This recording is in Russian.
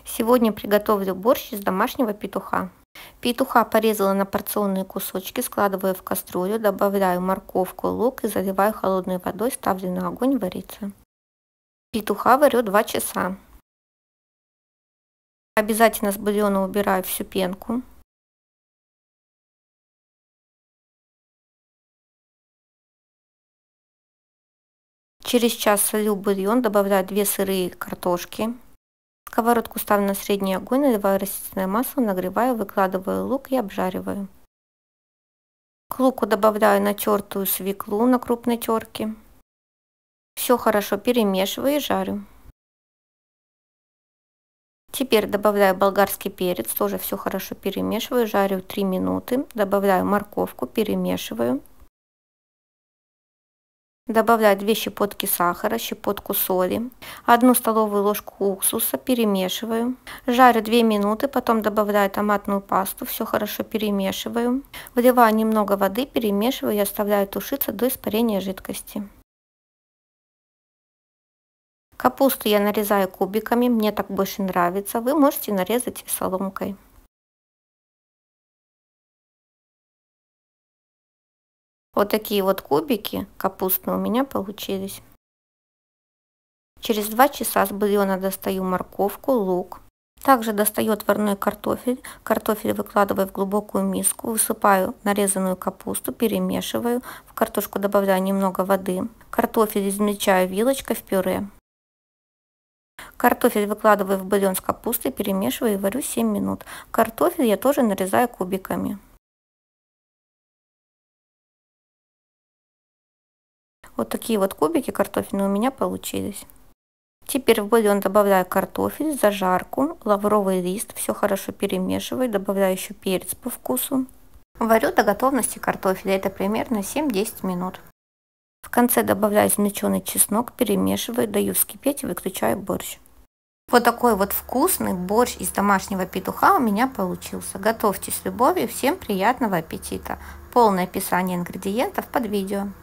Сегодня приготовлю борщ из домашнего петуха. Петуха порезала на порционные кусочки, складываю в кастрюлю, добавляю морковку, лук и заливаю холодной водой, ставлю на огонь вариться. Петуха варю 2 часа. Обязательно с бульона убираю всю пенку. Через час солю бульон, добавляю 2 сырые картошки. Сковородку ставлю на средний огонь, наливаю растительное масло, нагреваю, выкладываю лук и обжариваю. К луку добавляю натертую свеклу на крупной терке. Все хорошо перемешиваю и жарю. Теперь добавляю болгарский перец, тоже все хорошо перемешиваю, жарю 3 минуты. Добавляю морковку, перемешиваю. Добавляю 2 щепотки сахара, щепотку соли, 1 столовую ложку уксуса, перемешиваю. Жарю 2 минуты, потом добавляю томатную пасту, все хорошо перемешиваю. Вливаю немного воды, перемешиваю и оставляю тушиться до испарения жидкости. Капусту я нарезаю кубиками, мне так больше нравится. Вы можете нарезать соломкой. Вот такие вот кубики капустные у меня получились. Через 2 часа с бульона достаю морковку, лук. Также достаю отварной картофель. Картофель выкладываю в глубокую миску, высыпаю нарезанную капусту, перемешиваю. В картошку добавляю немного воды. Картофель измельчаю вилочкой в пюре. Картофель выкладываю в бульон с капустой, перемешиваю и варю 7 минут. Картофель я тоже нарезаю кубиками. Вот такие вот кубики картофельные у меня получились. Теперь в бульон добавляю картофель, зажарку, лавровый лист, все хорошо перемешиваю, добавляю еще перец по вкусу. Варю до готовности картофеля, это примерно 7-10 минут. В конце добавляю измельченный чеснок, перемешиваю, даю вскипеть и выключаю борщ. Вот такой вот вкусный борщ из домашнего петуха у меня получился. Готовьте с любовью, всем приятного аппетита. Полное описание ингредиентов под видео.